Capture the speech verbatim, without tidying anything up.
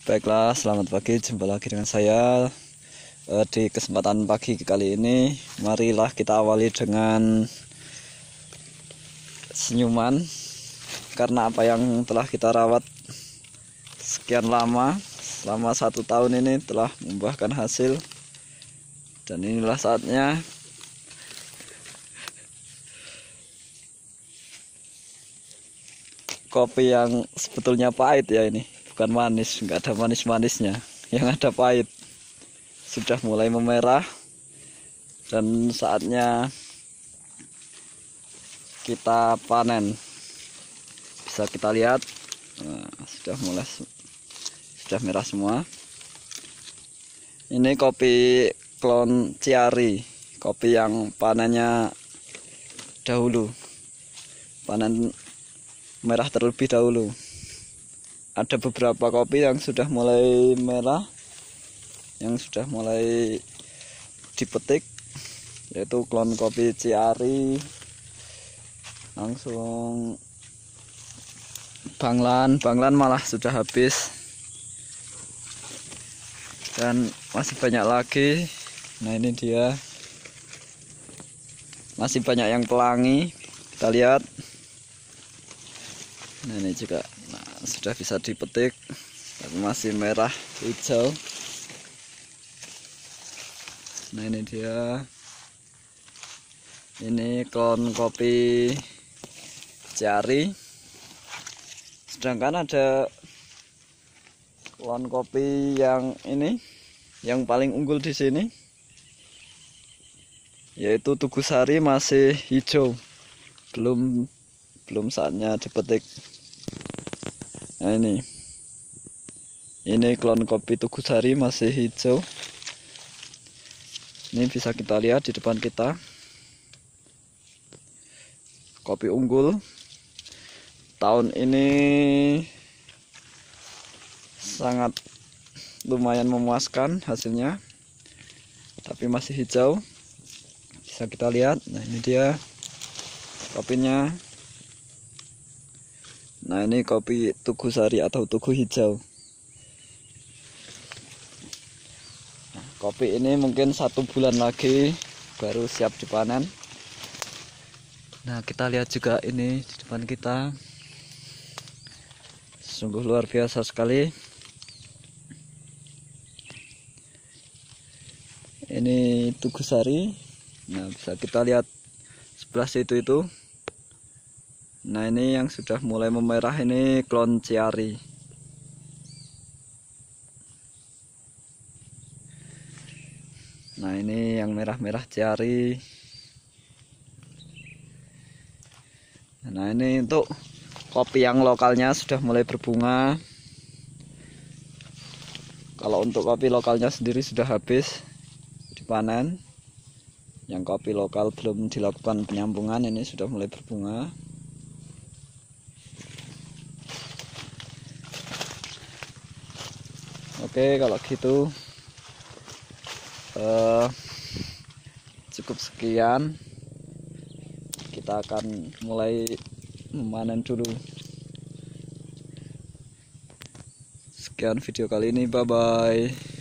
Baiklah, selamat pagi. Jumpa lagi dengan saya eh, di kesempatan pagi kali ini. Marilah kita awali dengan senyuman, karena apa yang telah kita rawat sekian lama, selama satu tahun ini telah membuahkan hasil. Dan inilah saatnya kopi yang sebetulnya pahit ya ini. Bukan manis, nggak ada manis-manisnya, yang ada pahit. Sudah mulai memerah dan saatnya kita panen. Bisa kita lihat, nah, sudah mulai sudah merah semua. Ini kopi klon Ciari, kopi yang panennya dahulu, panen merah terlebih dahulu. Ada beberapa kopi yang sudah mulai merah, yang sudah mulai dipetik, yaitu klon kopi Ciari, langsung Banglan, Banglan malah sudah habis, dan masih banyak lagi. Nah ini dia, masih banyak yang pelangi, kita lihat. Nah ini juga, nah, sudah bisa dipetik, tapi masih merah hijau. Nah ini dia, ini klon kopi Ciari. Sedangkan ada klon kopi yang ini, yang paling unggul di sini, yaitu Tugu Sari, masih hijau, belum belum saatnya dipetik. Nah ini, ini klon kopi Tugu Sari masih hijau. Ini bisa kita lihat di depan kita, kopi unggul. Tahun ini sangat lumayan memuaskan hasilnya, tapi masih hijau, bisa kita lihat. Nah ini dia kopinya. Nah ini kopi Tugu Sari atau Tugu hijau. Nah, kopi ini mungkin satu bulan lagi baru siap dipanen. Nah kita lihat juga ini di depan kita, sungguh luar biasa sekali. Ini Tugu Sari. Nah bisa kita lihat sebelah situ itu. Nah ini yang sudah mulai memerah, ini klon Ciari. Nah ini yang merah-merah Ciari. Nah ini untuk kopi yang lokalnya sudah mulai berbunga. Kalau untuk kopi lokalnya sendiri sudah habis dipanen. Yang kopi lokal belum dilakukan penyambungan, ini sudah mulai berbunga. Oke, kalau gitu uh, cukup sekian. Kita akan mulai memanen dulu. Sekian video kali ini, bye bye.